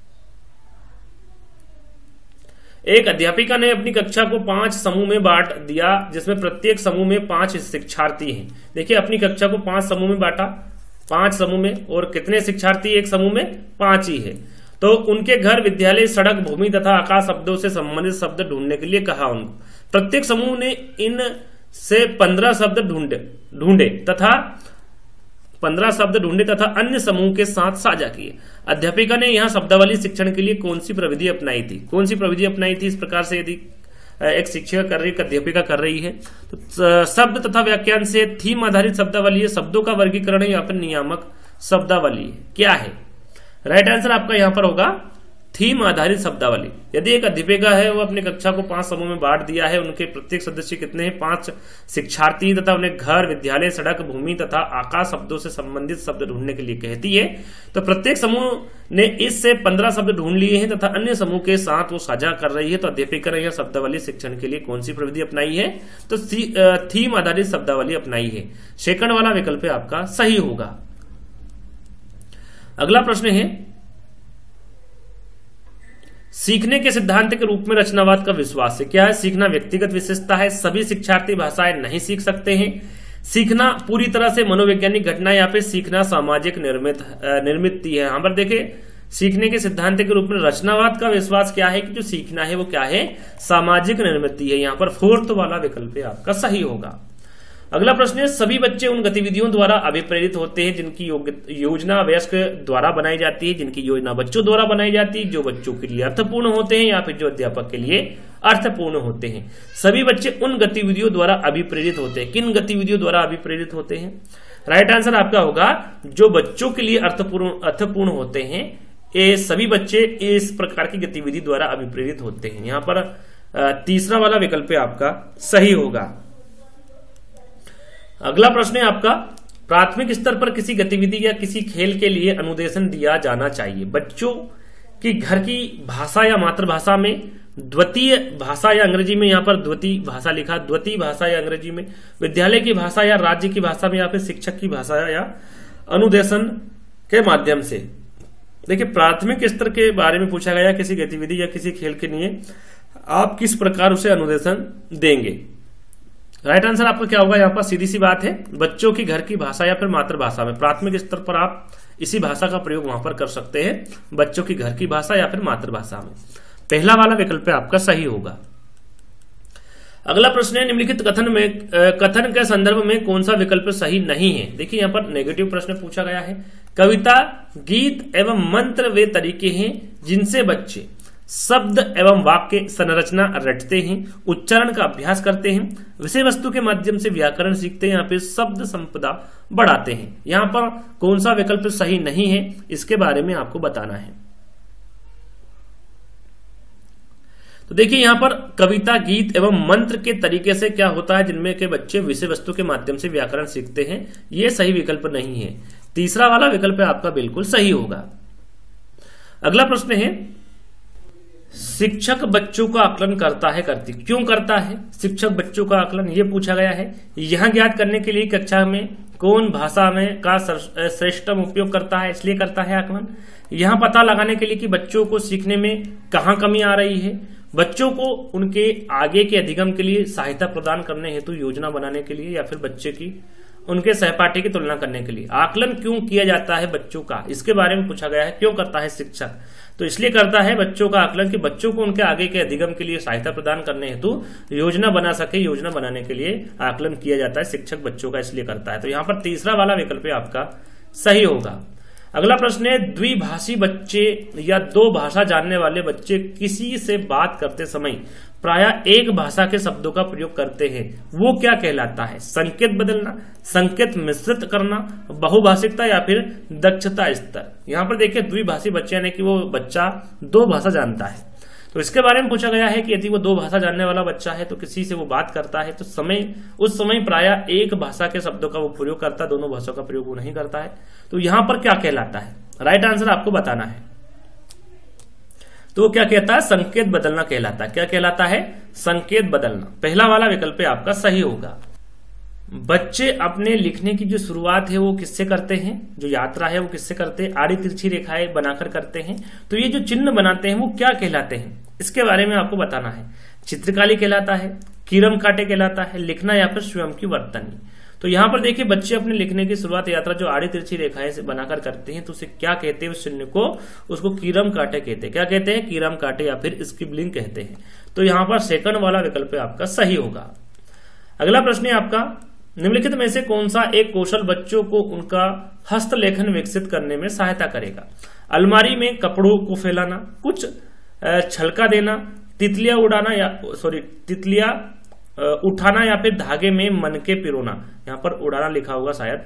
एक अध्यापिका ने अपनी कक्षा को पांच समूह में बांट दिया, जिसमें प्रत्येक समूह में पांच शिक्षार्थी हैं। देखिए अपनी कक्षा को पांच समूह में बांटा, पांच समूह में, और कितने शिक्षार्थी एक समूह में? पांच ही है। तो उनके घर, विद्यालय, सड़क, भूमि तथा आकाश शब्दों से संबंधित शब्द ढूंढने के लिए कहा उनको। प्रत्येक समूह ने इन से पंद्रह शब्द ढूंढे ढूंढे तथा पंद्रह शब्द ढूंढे तथा अन्य समूह के साथ साझा किए। अध्यापिका ने यहां शब्दावली शिक्षण के लिए कौन सी प्रविधि अपनाई थी? कौन सी प्रविधि अपनाई थी? इस प्रकार से यदि एक शिक्षिका कर रही है, अध्यापिका कर रही है, तो शब्द तथा व्याख्यान से थीम आधारित शब्दावली है, शब्दों का वर्गीकरण है, या फिर नियामक शब्दावली है। क्या है? राइट आंसर आपका यहां पर होगा थीम आधारित शब्दावली। यदि एक अध्यापिका है वो अपनी कक्षा को पांच समूह में बांट दिया है, उनके प्रत्येक सदस्य कितने हैं, पांच शिक्षार्थी, तथा उन्हें घर, विद्यालय, सड़क, भूमि तथा आकाश शब्दों से संबंधित शब्द ढूंढने के लिए कहती है, तो प्रत्येक समूह ने इससे पंद्रह शब्द ढूंढ लिए हैं तथा अन्य समूह के साथ वो साझा कर रही है। तो अध्यापिका ने यह शब्दावली शिक्षण के लिए कौन सी प्रविधि अपनाई है, तो थीम आधारित शब्दावली अपनाई है। सेकंड वाला विकल्प आपका सही होगा। अगला प्रश्न है, सीखने के सिद्धांत के रूप में रचनावाद का विश्वास है। क्या है? सीखना व्यक्तिगत विशेषता है, सभी शिक्षार्थी भाषाएं नहीं सीख सकते हैं, सीखना पूरी तरह से मनोवैज्ञानिक घटना, या फिर सीखना सामाजिक निर्मित निर्मित है। यहां पर देखिए, सीखने के सिद्धांत के रूप में रचनावाद का विश्वास क्या है कि जो सीखना है वो क्या है, सामाजिक निर्मित है। यहां पर फोर्थ वाला विकल्प आपका सही होगा। अगला प्रश्न है, सभी बच्चे उन गतिविधियों द्वारा अभिप्रेरित होते हैं जिनकी योजना वयस्क द्वारा बनाई जाती है, जिनकी योजना बच्चों द्वारा बनाई जाती है, जो बच्चों के लिए अर्थपूर्ण होते हैं या फिर जो अध्यापक के लिए अर्थपूर्ण होते हैं। सभी बच्चे उन गतिविधियों द्वारा अभिप्रेरित होते हैं। किन गतिविधियों द्वारा अभिप्रेरित होते हैं? राइट आंसर आपका होगा जो बच्चों के लिए अर्थपूर्ण अर्थपूर्ण होते हैं, ये सभी बच्चे इस प्रकार की गतिविधि द्वारा अभिप्रेरित होते हैं। यहां पर तीसरा वाला विकल्प आपका सही होगा। अगला प्रश्न है आपका, प्राथमिक स्तर पर किसी गतिविधि या किसी खेल के लिए अनुदेशन दिया जाना चाहिए। बच्चों की घर की भाषा या मातृभाषा में, द्वितीय भाषा या अंग्रेजी में, यहां पर द्वितीय भाषा लिखा, द्वितीय भाषा या अंग्रेजी में, विद्यालय की भाषा या राज्य की भाषा में, या फिर शिक्षक की भाषा या अनुदेशन के माध्यम से। देखिए, प्राथमिक स्तर के बारे में पूछा गया, किसी गतिविधि या किसी खेल के लिए आप किस प्रकार उसे अनुदेशन देंगे। राइट आंसर आपका क्या होगा? यहाँ पर सीधी सी बात है, बच्चों की घर की भाषा या फिर मातृभाषा में। प्राथमिक स्तर पर आप इसी भाषा का प्रयोग वहां पर कर सकते हैं, बच्चों की घर की भाषा या फिर मातृभाषा में। पहला वाला विकल्प आपका सही होगा। अगला प्रश्न है, निम्नलिखित कथन में कथन के संदर्भ में कौन सा विकल्प सही नहीं है। देखिए, यहाँ पर नेगेटिव प्रश्न पूछा गया है। कविता, गीत एवं मंत्र वे तरीके हैं जिनसे बच्चे शब्द एवं वाक्य संरचना रटते हैं, उच्चारण का अभ्यास करते हैं, विषय वस्तु के माध्यम से व्याकरण सीखते हैं, या फिर शब्द संपदा बढ़ाते हैं। यहां पर कौन सा विकल्प सही नहीं है, इसके बारे में आपको बताना है। तो देखिए, यहां पर कविता, गीत एवं मंत्र के तरीके से क्या होता है, जिनमें के बच्चे विषय वस्तु के माध्यम से व्याकरण सीखते हैं, यह सही विकल्प नहीं है। तीसरा वाला विकल्प आपका बिल्कुल सही होगा। अगला प्रश्न है, शिक्षक बच्चों का आकलन करता है करती क्यों करता है शिक्षक बच्चों का आकलन, ये पूछा गया है। यहां ज्ञात करने के लिए कक्षा में कौन भाषा में का श्रेष्ठतम उपयोग करता है, इसलिए करता है आकलन। यहां पता लगाने के लिए कि बच्चों को सीखने में कहां कमी आ रही है, बच्चों को उनके आगे के अधिगम के लिए सहायता प्रदान करने हेतु योजना बनाने के लिए, या फिर बच्चे की उनके सहपाठी की तुलना करने के लिए। आकलन क्यों किया जाता है बच्चों का, इसके बारे में पूछा गया है। क्यों करता है शिक्षक, तो इसलिए करता है बच्चों का आकलन कि बच्चों को उनके आगे के अधिगम के लिए सहायता प्रदान करने हेतु योजना बना सके। योजना बनाने के लिए आकलन किया जाता है शिक्षक बच्चों का, इसलिए करता है। तो यहाँ पर तीसरा वाला विकल्प आपका सही होगा। अगला प्रश्न है, द्विभाषी बच्चे या दो भाषा जानने वाले बच्चे किसी से बात करते समय प्रायः एक भाषा के शब्दों का प्रयोग करते हैं, वो क्या कहलाता है। संकेत बदलना, संकेत मिश्रित करना, बहुभाषिकता, या फिर दक्षता स्तर। यहाँ पर देखिए, द्विभाषी बच्चे यानी कि वो बच्चा दो भाषा जानता है, तो इसके बारे में पूछा गया है कि यदि वो दो भाषा जानने वाला बच्चा है तो किसी से वो बात करता है तो समय उस समय प्रायः एक भाषा के शब्दों का वो प्रयोग करता है, दोनों भाषाओं का प्रयोग वो नहीं करता है। तो यहां पर क्या कहलाता है, राइट आंसर आपको बताना है। तो वो क्या कहता है, संकेत बदलना कहलाता है। क्या कहलाता है, संकेत बदलना। पहला वाला विकल्प आपका सही होगा। बच्चे अपने लिखने की जो शुरुआत है वो किससे करते हैं, जो यात्रा है वो किससे करते हैं, आड़ी तिरछी रेखाएं बनाकर करते हैं। तो ये जो चिन्ह बनाते हैं वो क्या कहलाते हैं, इसके बारे में आपको बताना है। चित्रकारी कहलाता है, कीरम काटे कहलाता है, लिखना, या फिर स्वयं की वर्तनी। तो यहाँ पर देखिए, बच्चे अपने लिखने की शुरुआत यात्रा जो आड़ी तिरछी रेखाएं से बनाकर करते हैं तो उसे क्या कहते हैं, उस चिन्ह को उसको कीरम काटे कहते हैं। क्या कहते हैं, कीरम काटे या फिर स्क्रिबलिंग कहते हैं। तो यहाँ पर सेकंड वाला विकल्प आपका सही होगा। अगला प्रश्न है आपका, निम्नलिखित में से कौन सा एक कौशल बच्चों को उनका हस्तलेखन विकसित करने में सहायता करेगा। अलमारी में कपड़ों को फैलाना, कुछ छलका देना, तितलियां उड़ाना या सॉरी तितलियां उठाना, या फिर धागे में मन के पिरोना। यहाँ पर उड़ाना लिखा होगा शायद।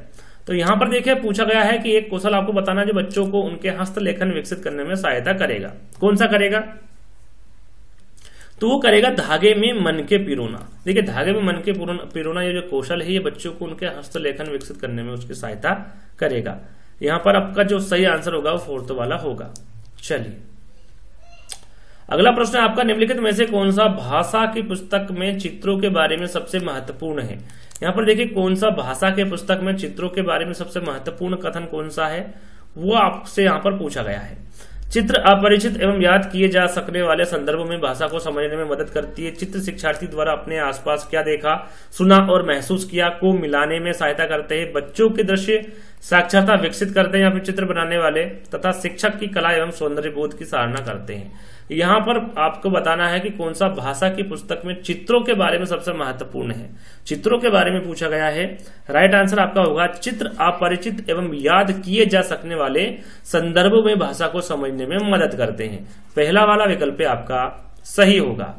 तो यहां पर देखिए पूछा गया है कि एक कौशल आपको बताना जो बच्चों को उनके हस्तलेखन विकसित करने में सहायता करेगा। कौन सा करेगा? तो वो करेगा धागे में मन के पिरोना। देखिए धागे में मन के पिरोना ये जो कौशल है ये बच्चों को उनके हस्तलेखन विकसित करने में उसकी सहायता करेगा। यहां पर आपका जो सही आंसर होगा वो फोर्थ वाला होगा। चलिए अगला प्रश्न आपका, निम्नलिखित में से कौन सा भाषा की पुस्तक में चित्रों के बारे में सबसे महत्वपूर्ण है? यहाँ पर देखिए कौन सा भाषा के पुस्तक में चित्रों के बारे में सबसे महत्वपूर्ण कथन कौन सा है वो आपसे यहाँ पर पूछा गया है। चित्र अपरिचित एवं याद किए जा सकने वाले संदर्भों में भाषा को समझने में मदद करती है। चित्र शिक्षार्थी द्वारा अपने आसपास क्या देखा, सुना और महसूस किया को मिलाने में सहायता करते हैं। बच्चों के दृश्य साक्षरता विकसित करते हैं या फिर चित्र बनाने वाले तथा शिक्षक की कला एवं सौंदर्य बोध की सराहना करते हैं। यहाँ पर आपको बताना है कि कौन सा भाषा की पुस्तक में चित्रों के बारे में सबसे महत्वपूर्ण है। चित्रों के बारे में पूछा गया है। राइट आंसर आपका होगा चित्र अपरिचित एवं याद किए जा सकने वाले संदर्भों में भाषा को समझने में मदद करते हैं। पहला वाला विकल्प आपका सही होगा।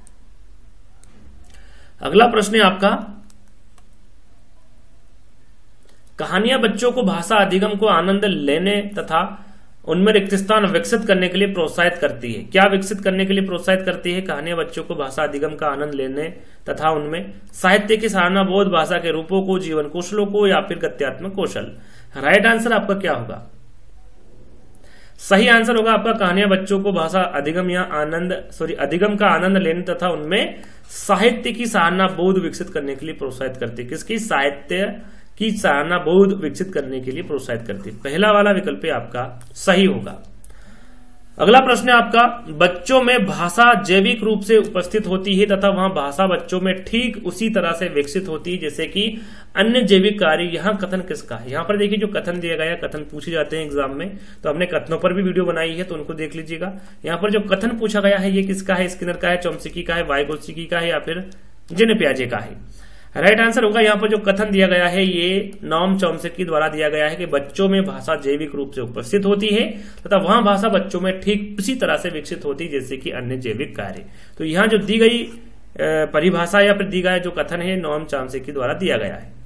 अगला प्रश्न है आपका, कहानियां बच्चों को भाषा अधिगम को आनंद लेने तथा उनमें रिक्त स्थान विकसित करने के लिए प्रोत्साहित करती है। क्या विकसित करने के लिए प्रोत्साहित करती है? कहानियां बच्चों को भाषा अधिगम का आनंद लेने तथा उनमें साहित्य की सराहना बोध, भाषा के रूपों को, जीवन कौशलों को या फिर गत्यात्मक कौशल। राइट आंसर आपका क्या होगा? सही आंसर होगा आपका कहानियां बच्चों को भाषा अधिगम या आनंद सॉरी अधिगम का आनंद लेने तथा उनमें साहित्य की सराहना बोध विकसित करने के लिए प्रोत्साहित करती है। किसकी? साहित्य की सराहना बोध विकसित करने के लिए प्रोत्साहित करती है। पहला वाला विकल्प आपका सही होगा। अगला प्रश्न है आपका, बच्चों में भाषा जैविक रूप से उपस्थित होती है तथा वहां भाषा बच्चों में ठीक उसी तरह से विकसित होती है जैसे कि अन्य जैविक कार्य। यहाँ कथन किसका है? यहाँ पर देखिए जो कथन दिया गया है, कथन पूछे जाते हैं एग्जाम में, तो हमने कथनों पर भी वीडियो बनाई है तो उनको देख लीजिएगा। यहाँ पर जो कथन पूछा गया है ये किसका है? स्किनर का है, चॉम्स्की का है, वाइगोत्स्की का है या फिर जिन पियाजे का है? राइट आंसर होगा यहाँ पर जो कथन दिया गया है ये नॉम चॉम्स्की द्वारा दिया गया है कि बच्चों में भाषा जैविक रूप से उपस्थित होती है तथा वहां भाषा बच्चों में ठीक उसी तरह से विकसित होती है जैसे कि अन्य जैविक कार्य। तो यहाँ जो दी गई परिभाषा या फिर दी गया जो कथन है नॉम चॉम्स्की द्वारा दिया गया है।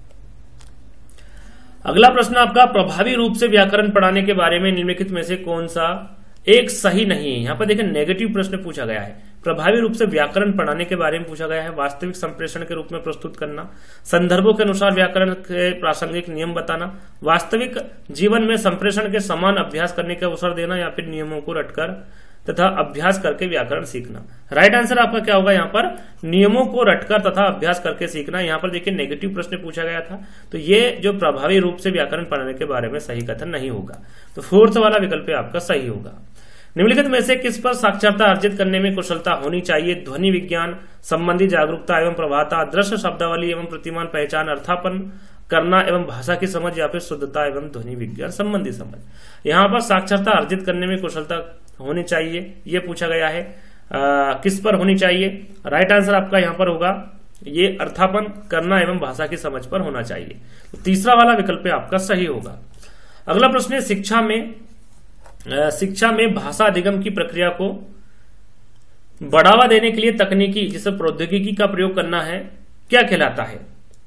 अगला प्रश्न आपका, प्रभावी रूप से व्याकरण पढ़ाने के बारे में निम्नलिखित में से कौन सा एक सही नहीं है? यहाँ पर देखिए नेगेटिव प्रश्न पूछा गया है। प्रभावी रूप से व्याकरण पढ़ाने के बारे में पूछा गया है। वास्तविक संप्रेषण के रूप में प्रस्तुत करना, संदर्भों के अनुसार व्याकरण के प्रासंगिक नियम बताना, वास्तविक जीवन में संप्रेषण के समान अभ्यास करने का अवसर देना या फिर नियमों को रटकर तथा अभ्यास करके व्याकरण सीखना। राइट आंसर आपका क्या होगा? यहाँ पर नियमों को रटकर तथा अभ्यास करके सीखना। यहाँ पर देखिए नेगेटिव प्रश्न पूछा गया था तो ये जो प्रभावी रूप से व्याकरण पढ़ाने के बारे में सही कथन नहीं होगा। तो फोर्थ वाला विकल्प आपका सही होगा। निम्नलिखित में से किस पर साक्षरता अर्जित करने में कुशलता होनी चाहिए? ध्वनि विज्ञान संबंधी जागरूकता एवं प्रभावता, दृश्य शब्दावली एवं प्रतिमान पहचान, अर्थापन करना एवं भाषा की समझ या फिर शुद्धता एवं ध्वनि विज्ञान संबंधी समझ। यहाँ पर साक्षरता अर्जित करने में कुशलता होनी चाहिए ये पूछा गया है। आ, किस पर होनी चाहिए? राइट आंसर आपका यहाँ पर होगा ये अर्थापन करना एवं भाषा की समझ पर होना चाहिए। तो तीसरा वाला विकल्प आपका सही होगा। अगला प्रश्न है, शिक्षा में शिक्षा में भाषा अधिगम की प्रक्रिया को बढ़ावा देने के लिए तकनीकी जिसे प्रौद्योगिकी का प्रयोग करना है क्या कहलाता है?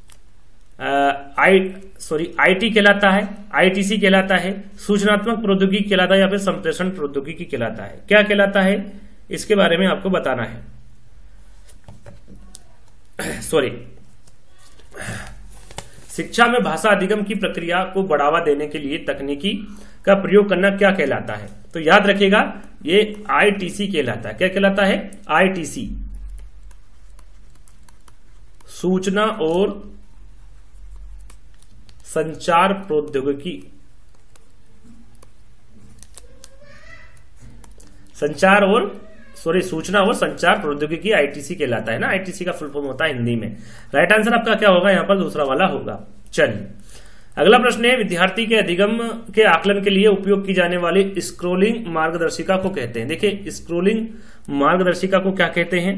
आई सॉरी आईटी कहलाता है, आईटीसी कहलाता है, सूचनात्मक प्रौद्योगिकी कहलाता है या फिर संप्रेषण प्रौद्योगिकी कहलाता है? क्या कहलाता है इसके बारे में आपको बताना है। सॉरी शिक्षा में भाषा अधिगम की प्रक्रिया को बढ़ावा देने के लिए तकनीकी का प्रयोग करना क्या कहलाता है? तो याद रखिएगा ये आईटीसी कहलाता है। क्या कहलाता है? आईटीसी, सूचना और संचार प्रौद्योगिकी, संचार और सॉरी सूचना और संचार प्रौद्योगिकी आईटीसी कहलाता है ना। आईटीसी का फुल फॉर्म होता है हिंदी में। राइट आंसर आपका क्या होगा? यहाँ पर दूसरा वाला होगा। चलिए अगला प्रश्न है, विद्यार्थी के अधिगम के आकलन के लिए उपयोग की जाने वाली स्क्रोलिंग मार्गदर्शिका को कहते हैं। देखिए स्क्रोलिंग मार्गदर्शिका को क्या कहते हैं?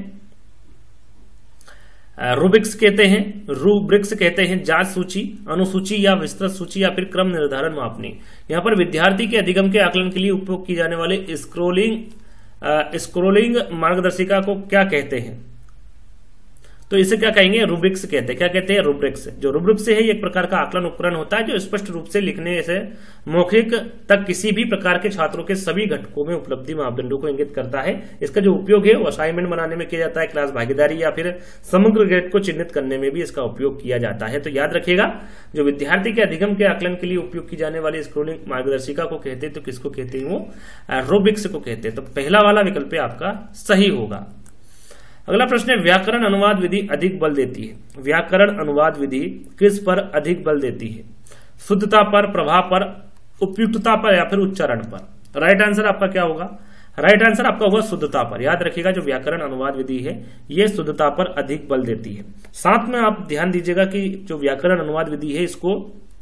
रूबिक्स कहते हैं, रूब्रिक्स कहते हैं, जांच सूची, अनुसूची या विस्तृत सूची या फिर क्रम निर्धारण मापनी। यहाँ पर विद्यार्थी के अधिगम के आकलन के लिए उपयोग की जाने वाली स्क्रोलिंग स्क्रोलिंग मार्गदर्शिका को क्या कहते हैं? तो इसे क्या कहेंगे, रूब्रिक्स कहते हैं। क्या कहते हैं, रूब्रिक्स। जो रूब्रिक्स है एक प्रकार का आकलन उपकरण होता है जो स्पष्ट रूप से लिखने से मौखिक तक किसी भी प्रकार के छात्रों के सभी घटकों में उपलब्धि मापदंडों को इंगित करता है। इसका जो उपयोग है वो असाइनमेंट बनाने में किया जाता है, क्लास भागीदारी या फिर समग्र ग्रेड को चिन्हित करने में भी इसका उपयोग किया जाता है। तो याद रखिएगा, जो विद्यार्थी के अधिगम के आकलन के लिए उपयोग की जाने वाली स्क्रोलिंग मार्गदर्शिका को कहते हैं, तो किसको कहते हैं, वो रूब्रिक्स को कहते हैं। तो पहला वाला विकल्प आपका सही होगा। अगला प्रश्न है, व्याकरण अनुवाद विधि अधिक बल देती है। व्याकरण अनुवाद विधि किस पर अधिक बल देती है? शुद्धता पर, प्रभाव पर, उपयुक्तता पर या फिर उच्चारण पर? राइट आंसर आपका क्या होगा? राइट आंसर आपका होगा शुद्धता पर। याद रखिएगा, जो व्याकरण अनुवाद विधि है ये शुद्धता पर अधिक बल देती है। साथ में आप ध्यान दीजिएगा कि जो व्याकरण अनुवाद विधि है इसको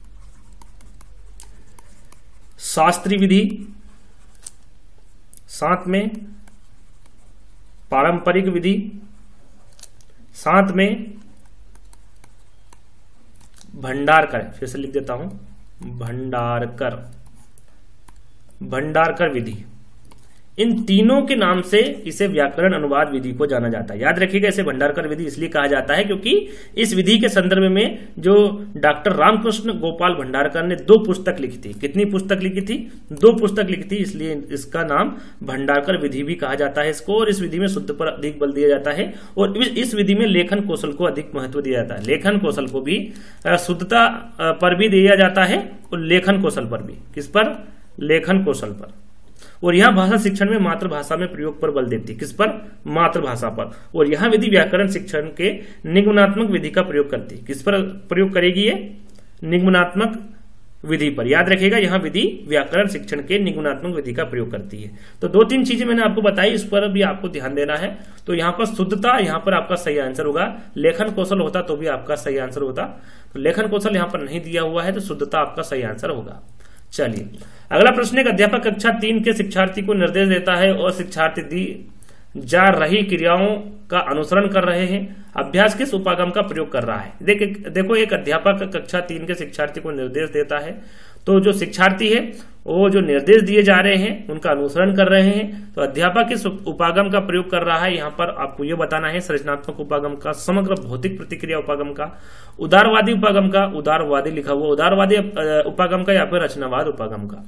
शास्त्रीय विधि, साथ में पारंपरिक विधि, साथ में भंडारकर, फिर से लिख देता हूं, भंडारकर भंडारकर विधि, इन तीनों के नाम से इसे व्याकरण अनुवाद विधि को जाना जाता है। याद रखिएगा, इसे भंडारकर विधि इसलिए कहा जाता है क्योंकि इस विधि के संदर्भ में जो डॉक्टर रामकृष्ण गोपाल भंडारकर ने दो पुस्तक लिखी थी। कितनी पुस्तक लिखी थी? दो पुस्तक लिखी थी, इसलिए इसका नाम भंडारकर विधि भी कहा जाता है इसको। और इस विधि में शुद्ध पर अधिक बल दिया जाता है और इस विधि में लेखन कौशल को अधिक महत्व दिया जाता है। लेखन कौशल को भी शुद्धता पर भी दिया जाता है और लेखन कौशल पर भी। किस पर? लेखन कौशल पर। और यह भाषा शिक्षण में मातृभाषा में प्रयोग पर बल देती है। किस पर? मातृभाषा पर। और यह विधि व्याकरण शिक्षण के निगमनात्मक विधि का प्रयोग करती है। किस पर प्रयोग करेगी ये? निगमनात्मक विधि पर। याद रखिएगा, यह विधि व्याकरण शिक्षण के निगमनात्मक विधि का प्रयोग करती है। तो दो तीन चीजें मैंने आपको बताई, इस पर भी आपको ध्यान देना है। तो यहाँ पर शुद्धता, यहाँ पर आपका सही आंसर होगा। लेखन कौशल होता तो भी आपका सही आंसर होता, तो लेखन कौशल यहाँ पर नहीं दिया हुआ है, तो शुद्धता आपका सही आंसर होगा। चलिए अगला प्रश्न, एक अध्यापक कक्षा तीन के शिक्षार्थी को निर्देश देता है और शिक्षार्थी दी जा रही क्रियाओं का अनुसरण कर रहे हैं। अभ्यास किस उपागम का प्रयोग कर रहा है? देख देखो, एक अध्यापक कक्षा तीन के शिक्षार्थी को निर्देश देता है, तो जो शिक्षार्थी है वो जो निर्देश दिए जा रहे हैं उनका अनुसरण कर रहे हैं। तो अध्यापक किस उपागम का प्रयोग कर रहा है, यहाँ पर आपको ये बताना है। संरचनात्मक उपागम का, समग्र भौतिक प्रतिक्रिया उपागम का, उदारवादी उपागम का, उदारवादी लिखा हुआ उदारवादी उपागम का या फिर रचनावाद उपागम का?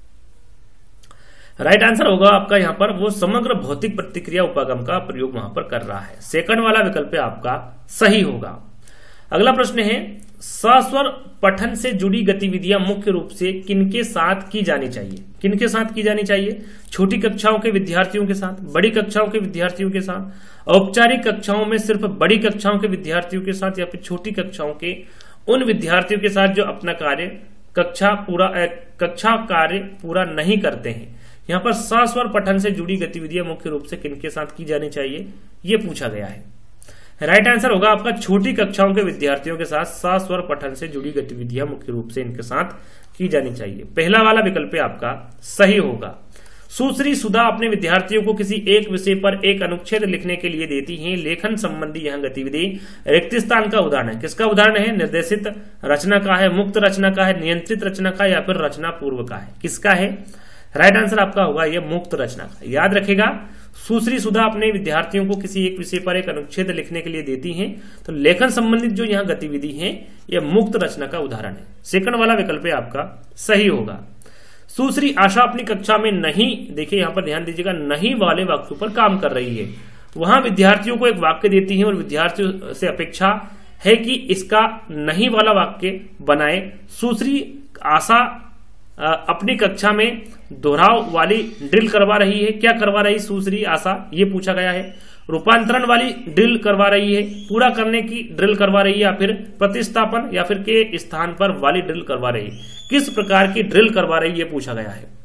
राइट आंसर होगा आपका यहाँ पर वो समग्र भौतिक प्रतिक्रिया उपागम का प्रयोग वहां पर कर रहा है। सेकंड वाला विकल्प आपका सही होगा। अगला प्रश्न है, सस्वर पठन से जुड़ी गतिविधियां मुख्य रूप से किनके साथ की जानी चाहिए? किनके साथ की जानी चाहिए? छोटी कक्षाओं के विद्यार्थियों के साथ, बड़ी कक्षाओं के विद्यार्थियों के साथ, औपचारिक कक्षाओं में सिर्फ बड़ी कक्षाओं के विद्यार्थियों के साथ, या फिर छोटी कक्षाओं के उन विद्यार्थियों के साथ जो अपना कार्य कक्षा पूरा कक्षा कार्य पूरा नहीं करते हैं? यहाँ पर सस्वर पठन से जुड़ी गतिविधियां मुख्य रूप से किनके साथ की जानी चाहिए, ये पूछा गया है। राइट आंसर होगा आपका छोटी कक्षाओं के विद्यार्थियों के साथ सस्वर पठन से जुड़ी गतिविधियां मुख्य रूप से इनके साथ की जानी चाहिए। पहला वाला विकल्प आपका सही होगा। सुश्री सुधा अपने विद्यार्थियों को किसी एक विषय पर एक अनुच्छेद लिखने के लिए देती हैं। लेखन संबंधी यह गतिविधि रिक्त स्थान का उदाहरण है। किसका उदाहरण है? निर्देशित रचना का है, मुक्त रचना का है, नियंत्रित रचना का या फिर रचना पूर्व का है? किसका है? राइट आंसर आपका होगा ये मुक्त रचना का। याद रखेगा, सुश्री सुधा अपने विद्यार्थियों को किसी एक विषय पर एक अनुच्छेद लिखने के लिए देती हैं, तो लेखन संबंधित जो यहाँ गतिविधि है यह मुक्त रचना का उदाहरण है। सेकंड वाला विकल्प आपका सही होगा। सुश्री आशा अपनी कक्षा में नहीं, देखिए यहाँ पर ध्यान दीजिएगा, नहीं वाले वाक्यों पर काम कर रही है। वहां विद्यार्थियों को एक वाक्य देती है और विद्यार्थियों से अपेक्षा है कि इसका नहीं वाला वाक्य बनाए। सुश्री आशा अपनी कक्षा में दोहराव वाली ड्रिल करवा रही है। क्या करवा रही सुश्री आशा, ये पूछा गया है। रूपांतरण वाली ड्रिल करवा रही है, पूरा करने की ड्रिल करवा रही है, या फिर प्रतिस्थापन या फिर के स्थान पर वाली ड्रिल करवा रही है? किस प्रकार की ड्रिल करवा रही है ये पूछा गया है।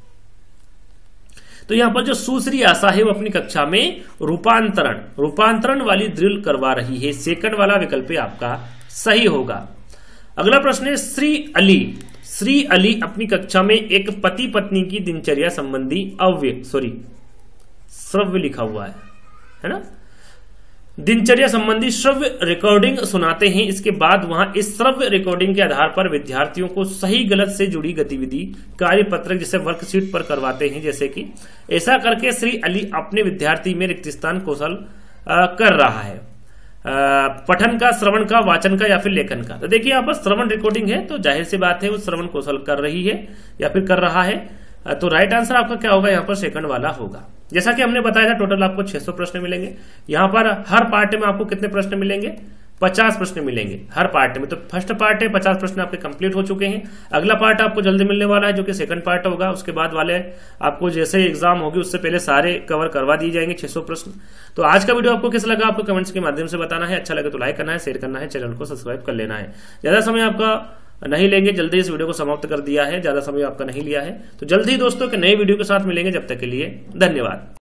तो यहां पर जो सुश्री आशा है वो अपनी कक्षा में रूपांतरण रूपांतरण वाली ड्रिल करवा रही है। सेकंड वाला विकल्प आपका सही होगा। अगला प्रश्न है, श्री अली श्री अली अपनी कक्षा में एक पति पत्नी की दिनचर्या संबंधी अव्य सॉरी श्रव्य लिखा हुआ है है ना, दिनचर्या संबंधी श्रव्य रिकॉर्डिंग सुनाते हैं। इसके बाद वहां इस श्रव्य रिकॉर्डिंग के आधार पर विद्यार्थियों को सही गलत से जुड़ी गतिविधि कार्यपत्रक जैसे वर्कशीट पर करवाते हैं। जैसे कि ऐसा करके श्री अली अपने विद्यार्थी में रिक्त स्थान कौशल कर रहा है। पठन का, श्रवण का, वाचन का या फिर लेखन का। तो देखिए यहाँ पर श्रवण रिकॉर्डिंग है तो जाहिर सी बात है वो श्रवण कौशल कर रही है या फिर कर रहा है। तो राइट आंसर आपका क्या होगा यहाँ पर सेकंड वाला होगा। जैसा कि हमने बताया था टोटल आपको छह सौ प्रश्न मिलेंगे। यहाँ पर हर पार्ट में आपको कितने प्रश्न मिलेंगे? पचास प्रश्न मिलेंगे हर पार्ट में। तो फर्स्ट पार्ट है, पचास प्रश्न आपके कंप्लीट हो चुके हैं। अगला पार्ट आपको जल्दी मिलने वाला है जो कि सेकंड पार्ट होगा। उसके बाद वाले आपको जैसे एग्जाम होगी उससे पहले सारे कवर करवा दिए जाएंगे छह सौ प्रश्न। तो आज का वीडियो आपको कैसा लगा आपको कमेंट्स के माध्यम से बताना है। अच्छा लगे तो लाइक करना है, शेयर करना है, चैनल को सब्सक्राइब कर लेना है। ज्यादा समय आपका नहीं लेंगे, जल्दी इस वीडियो को समाप्त कर दिया है, ज्यादा समय आपका नहीं लिया है। तो जल्दी दोस्तों के नए वीडियो के साथ मिलेंगे, जब तक के लिए धन्यवाद।